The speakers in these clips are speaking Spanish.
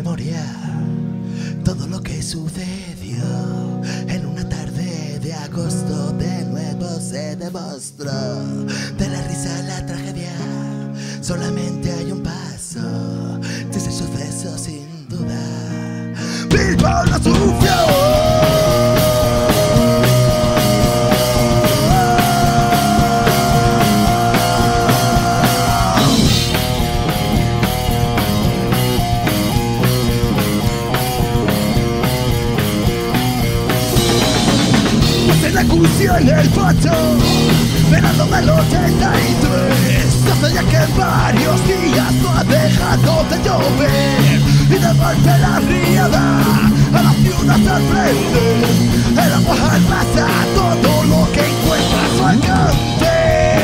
memoria todo lo que sucedió en una tarde de agosto. De nuevo se demostró de la risa a la tragedia solamente hay un paso. De ese suceso sin duda Bilbao lo sufrió. En el pacho, verano del 83. Hace ya que varios días no ha dejado de llover y de golpe la riada a la ciudad sorprende. El agua arrasa todo lo que encuentra a su alcance.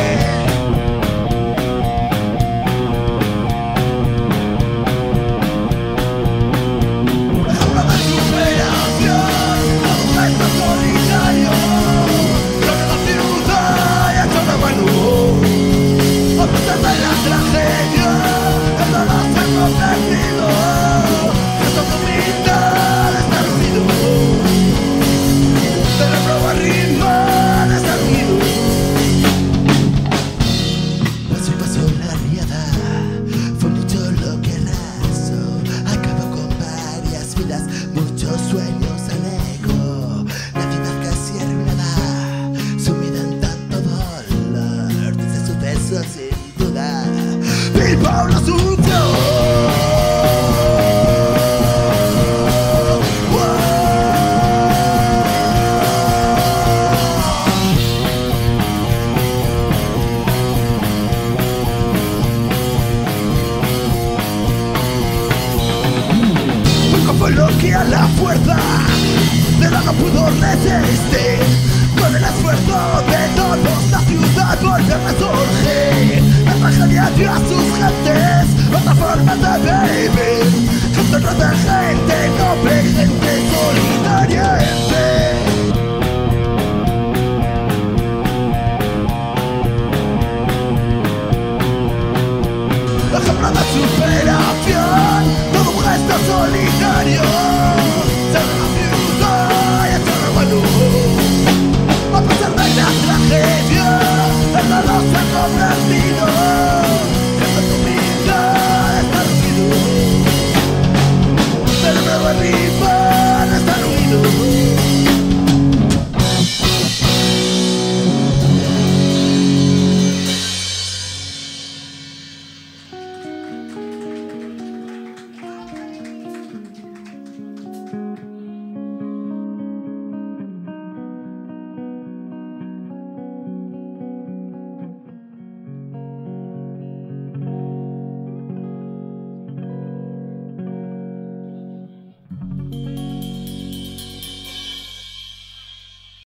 Muchos sueños al ego, la ciudad casi arruinada, sumida en tanto dolor. De ese suceso sin duda Bilbao lo sufrió. Fue lo que a la fuerza de la no pudo resistir. Con el esfuerzo de todos la ciudad volvió a resurgir. La tragedia dio a sus gentes otra forma de vivir. Gente de gente noble, gente solidaria.